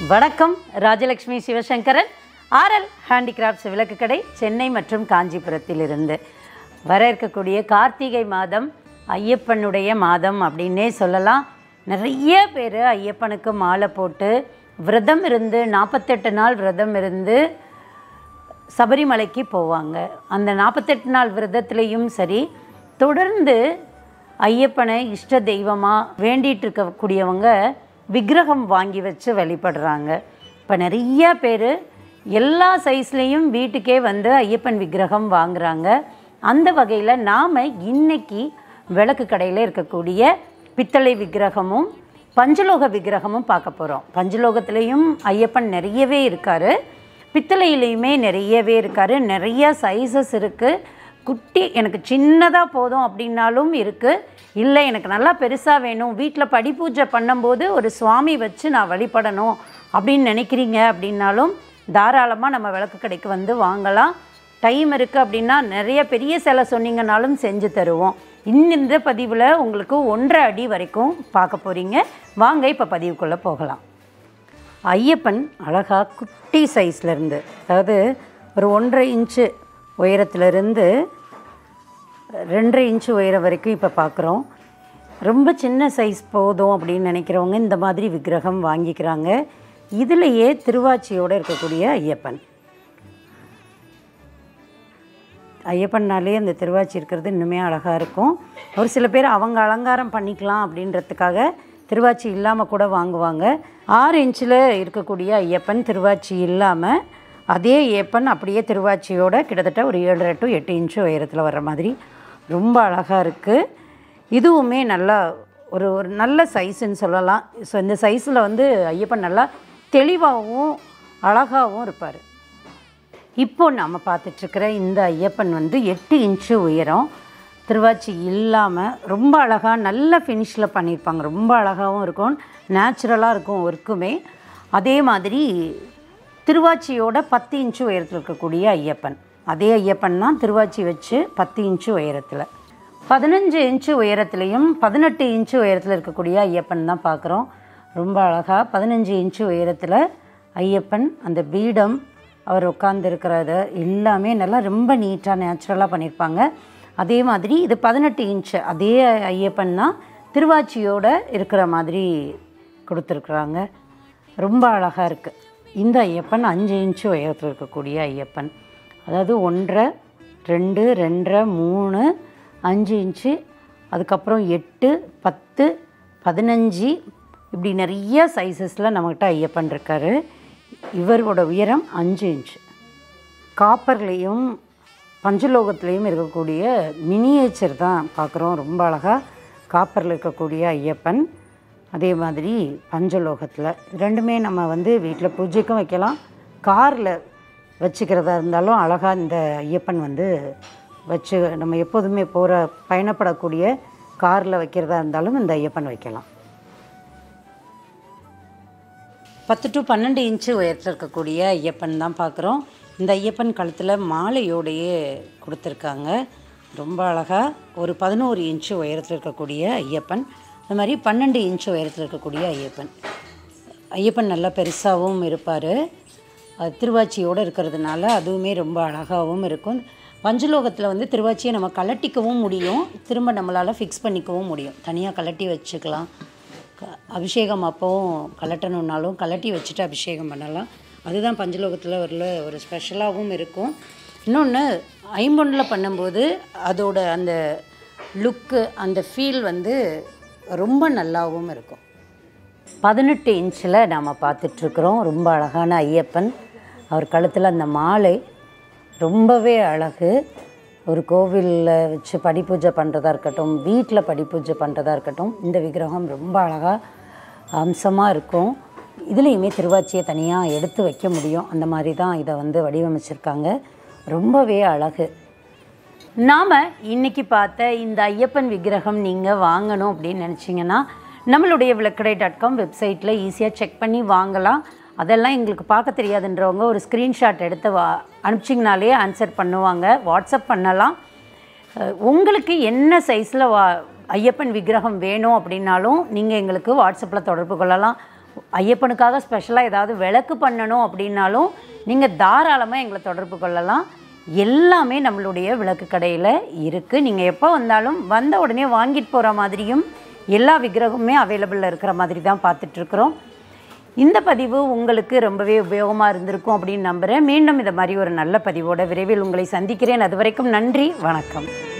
வணக்கம். Rajalakshmi Sivasankaran, RL handicrafts விளக்கு கடை, சென்னை மற்றும் காஞ்சிபுரத்திலிருந்து. வர இருக்கக்கூடிய கார்த்திகை மாதம் ஐயப்பனுடைய மாதம் அப்படின்னே சொல்லலாம். நிறைய பேர் ஐயப்பனுக்கு மாலை போட்டு விரதம் இருந்து 48 நாள் விரதம் இருந்து சபரிமலைக்கு போவாங்க. அந்த 48 நாள் விரதத்துலேயும் சரி, தொடர்ந்து ஐயப்பனை இஷ்ட தெய்வமாக வேண்டிகிட்டு இருக்கக்கூடியவங்க விக்கிரகம் வாங்கி வச்சு வழிபடுறாங்க. இப்போ நிறைய பேர் எல்லா சைஸ்லேயும் வீட்டுக்கே வந்து ஐயப்பன் விக்கிரகம் வாங்குகிறாங்க. அந்த வகையில் நாம் இன்னைக்கு விளக்கு கடையில் இருக்கக்கூடிய பித்தளை விக்கிரகமும் பஞ்சலோக விக்கிரகமும் பார்க்க போகிறோம். பஞ்சலோகத்துலேயும் ஐயப்பன் நிறையவே இருக்கார், பித்தளையிலையுமே நிறையவே இருக்கார். நிறைய சைஸஸ் இருக்குது. குட்டி எனக்கு சின்னதாக போதும் அப்படின்னாலும் இருக்குது. இல்லை எனக்கு நல்லா பெருசாக வேணும், வீட்டில் படி பூஜை பண்ணும்போது ஒரு சுவாமி வச்சு நான் வழிபடணும் அப்படின்னு நினைக்கிறீங்க அப்படின்னாலும் தாராளமாக நம்ம விளக்கு கடைக்கு வந்து வாங்கலாம். டைம் இருக்குது அப்படின்னா நிறைய பெரிய சிலை சொன்னீங்கன்னாலும் செஞ்சு தருவோம். இந்த பதிவில் உங்களுக்கு 1.5 அடி வரைக்கும் பார்க்க போகிறீங்க. வாங்க இப்போ பதிவுக்குள்ளே போகலாம். ஐயப்பன் அழகாக குட்டி சைஸ்லேருந்து, அதாவது ஒரு 1.5 இன்ச்சு உயரத்துலேருந்து 2.5 இன்ச்சு உயரம் வரைக்கும் இப்போ பார்க்குறோம். ரொம்ப சின்ன சைஸ் போதும் அப்படின்னு நினைக்கிறவங்க இந்த மாதிரி விக்கிரகம் வாங்கிக்கிறாங்க. இதிலேயே திருவாச்சியோடு இருக்கக்கூடிய ஐயப்பன். ஐயப்பன்னாலே அந்த திருவாச்சி இருக்கிறது இன்னுமே அழகாக இருக்கும். ஒரு சில பேர் அவங்க அலங்காரம் பண்ணிக்கலாம் அப்படின்றதுக்காக திருவாச்சி இல்லாமல் கூட வாங்குவாங்க. 6 இன்ச்சில் இருக்கக்கூடிய ஐயப்பன் திருவாச்சி இல்லாமல், அதே ஐயப்பன் அப்படியே திருவாச்சியோட கிட்டத்தட்ட ஒரு 7.5 to 8 இன்ச்சு உயரத்தில் வர்ற மாதிரி ரொம்ப அழகாக இருக்குது. இதுவுமே நல்லா ஒரு நல்ல சைஸுன்னு சொல்லலாம். ஸோ இந்த சைஸில் வந்து ஐயப்பன் நல்லா தெளிவாகவும் அழகாகவும் இருப்பார். இப்போ நம்ம பார்த்துட்ருக்கிற இந்த ஐயப்பன் வந்து 8 இன்ச்சு உயரம், திருவாச்சி இல்லாமல் ரொம்ப அழகாக நல்ல ஃபினிஷில் பண்ணியிருப்பாங்க. ரொம்ப அழகாகவும் இருக்கும், நேச்சுரலாக இருக்கும் ஒர்க்குமே. அதே மாதிரி திருவாச்சியோட 10 இன்ச்சு உயரத்தில் இருக்கக்கூடிய ஐயப்பன், அதே ஐயப்பன் தான் திருவாச்சி வச்சு 10 இன்ச்சு உயரத்தில். 15 இன்ச்சு உயரத்துலேயும் 18 இன்ச்சு உயரத்தில் இருக்கக்கூடிய ஐயப்பன் தான் பார்க்குறோம். ரொம்ப அழகாக 15 இன்ச்சு உயரத்தில் ஐயப்பன், அந்த பீடம், அவர் உட்கார்ந்துருக்கிறது எல்லாமே நல்லா ரொம்ப நீட்டாக நேச்சுரலாக பண்ணியிருப்பாங்க. அதே மாதிரி இது 18 இன்ச்சு அதே ஐயப்பன் தான் திருவாச்சியோடு இருக்கிற மாதிரி கொடுத்துருக்குறாங்க. ரொம்ப அழகாக இருக்குது. இந்த ஐயப்பன் 5 இன்ச்சு உயரத்தில் இருக்கக்கூடிய ஐயப்பன், அதாவது 1.5, 2, 2.5, 3, 5 இன்ச்சு, அதுக்கப்புறம் 8, 10, 15 இப்படி நிறைய சைஸஸில் நம்மக்கிட்ட ஐயப்பன் இருக்கார். இவரோட உயரம் 5 இன்ச்சு. காப்பர்லேயும் பஞ்சலோகத்துலேயும் இருக்கக்கூடிய மினியேச்சர் தான் பார்க்குறோம். ரொம்ப அழகாக காப்பரில் இருக்கக்கூடிய ஐயப்பன், அதே மாதிரி பஞ்சலோகத்தில். ரெண்டுமே நம்ம வந்து வீட்டில் பூஜைக்கும் வைக்கலாம், காரில் வச்சுக்கிறதா இருந்தாலும் அழகாக இந்த ஐயப்பன் வந்து வச்சு நம்ம எப்போதுமே பயணப்படக்கூடிய காரில் வைக்கிறதா இருந்தாலும் இந்த ஐயப்பன் வைக்கலாம். 10 to 12 இன்ச்சு உயரத்தில் இருக்கக்கூடிய ஐயப்பன் தான் பார்க்குறோம். இந்த ஐயப்பன் கழுத்தில் மாலையோடையே கொடுத்துருக்காங்க. ரொம்ப அழகாக ஒரு 11 இன்ச்சு உயரத்தில் இருக்கக்கூடிய ஐயப்பன், அது மாதிரி 12 இன்ச்சு உயரத்தில் இருக்கக்கூடிய ஐயப்பன். ஐயப்பன் நல்லா பெருசாகவும் இருப்பார், திருவாச்சியோடு இருக்கிறதுனால அதுவுமே ரொம்ப அழகாகவும் இருக்கும். பஞ்சலோகத்தில் வந்து திருவாச்சியை நம்ம கலட்டிக்கவும் முடியும், திரும்ப நம்மளால் ஃபிக்ஸ் பண்ணிக்கவும் முடியும். தனியாக கலட்டி வச்சுக்கலாம். அபிஷேகம் அப்போவும் கலட்டணுன்னாலும் கலட்டி வச்சுட்டு அபிஷேகம் பண்ணலாம். அதுதான் பஞ்சலோகத்தில் ஒரு ஸ்பெஷலாகவும் இருக்கும். இன்னொன்று, ஐம்பொன்னில் பண்ணும்போது அதோட அந்த லுக்கு, அந்த ஃபீல் வந்து ரொம்ப நல்லாவும் இருக்கும். 18 இன்ச்சில் நாம் பார்த்துட்ருக்குறோம். ரொம்ப அழகான ஐயப்பன், அவர் கழுத்தில் அந்த மாலை ரொம்பவே அழகு. ஒரு கோவிலில் வச்சு படி பூஜை பண்ணுறதா இருக்கட்டும், வீட்டில் படி பூஜை பண்ணுறதா இருக்கட்டும், இந்த விக்கிரகம் ரொம்ப அழகாக அம்சமாக இருக்கும். இதுலேயுமே திருவாச்சியை தனியாக எடுத்து வைக்க முடியும். அந்த மாதிரி தான் இதை வந்து வடிவமைச்சிருக்காங்க. ரொம்பவே அழகு. நாம் இன்றைக்கி பார்த்த இந்த ஐயப்பன் விக்கிரகம் நீங்கள் வாங்கணும் அப்படின்னு நினச்சிங்கன்னா நம்மளுடைய விளக்கடை.com வெப்சைட்டில் ஈஸியாக செக் பண்ணி வாங்கலாம். அதெல்லாம் எங்களுக்கு பார்க்க தெரியாதுன்றவங்க ஒரு ஸ்க்ரீன்ஷாட் எடுத்து அனுப்பிச்சிங்கனாலே ஆன்சர் பண்ணுவாங்க. வாட்ஸ்அப் பண்ணலாம். உங்களுக்கு என்ன சைஸில் ஐயப்பன் விக்கிரகம் வேணும் அப்படின்னாலும் நீங்கள் எங்களுக்கு வாட்ஸ்அப்பில் தொடர்பு கொள்ளலாம். ஐயப்பனுக்காக ஸ்பெஷலாக ஏதாவது விளக்கு பண்ணணும் அப்படின்னாலும் நீங்கள் தாராளமாக எங்களை தொடர்பு கொள்ளலாம். எல்லாமே நம்மளுடைய விளக்கு கடையில் இருக்குது. நீங்கள் எப்போ வந்தாலும் வந்த உடனே வாங்கிட்டு போகிற மாதிரியும் எல்லா விக்கிரகமுமே அவைலபிளில் இருக்கிற மாதிரி தான் பார்த்துட்ருக்குறோம். இந்த பதிவு உங்களுக்கு ரொம்பவே உபயோகமாக இருந்திருக்கும் அப்படின்னு நம்புகிறேன். மீண்டும் இதை மாதிரி ஒரு நல்ல பதிவோடு விரைவில் உங்களை சந்திக்கிறேன். அது வரைக்கும் நன்றி, வணக்கம்.